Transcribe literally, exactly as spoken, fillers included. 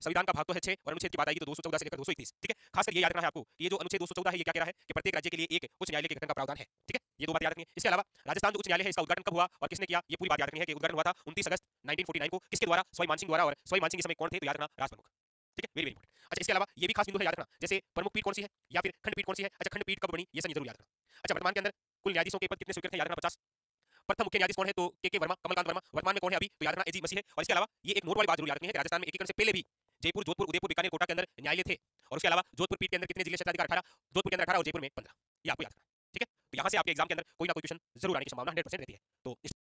संविधान का भाग तो है छह और अनुच्छेद की बात आएगी तो दो सौ चौदह से लेकर दो सौ इकतीस, ठीक है। खास कर ये याद रखना है आपको कि ये जो अनुच्छेद दो सौ चौदह है ये क्या कह रहा है कि प्रत्येक राज्य के लिए एक उच्च न्यायालय के गठन का प्रावधान है, ठीक है। ये दो बात याद रखनी है। इसके अलावा राजस्थान जो उच्च न्यायालय है इसका उद्घाटन कब हुआ और किसने किया, ये पूरी बात याद रखनी है कि उद्घाटन हुआ था उनतीस अगस्त उन्नीस सौ उनचास को। किसके द्वारा, सवाई मानसिंह द्वारा। और सवाई मानसिंह इस समय कौन थे तो याद रखना राजप्रमुख, ठीक है। Very very important. अच्छा इसके अलावा ये भी खास बिंदु है याद रखना, जैसे प्रमुख पीठ कौन सी है या फिर खंडपीठ कौन सी है। अच्छा खंडपीठ कब बनी ये सब जरूर याद रखना। अच्छा वर्तमान के अंदर कुल न्यायाधीशों के पद कितने स्वीकृत हैं याद रखना पचास। प्रथम मुख्य न्यायाधीश कौन है तो के के वर्मा, कमलकांत वर्मा। वर्तमान में कौन है अभी तो याद रखना एजी मसीह है। और इसके अलावा ये एक नोट वाली बात जरूर याद रखनी है कि राजस्थान में एकीकरण से पहले भी जयपुर, जोधपुर, उदयपुर, बीकानेर, कोटा के अंदर न्यायालय थे। और उसके अलावा जोधपुर पीठ के अंदर कितने जिले क्षेत्राधिकार अठारह, जोधपुर के अंदर अठारह और जयपुर में पंद्रह। ये आपको याद रखना, ठीक है। तो यहाँ से आपके एग्जाम के अंदर कोई ना कोई क्वेश्चन जरूर आने की संभावना हंड्रेड परसेंट रहती है। तो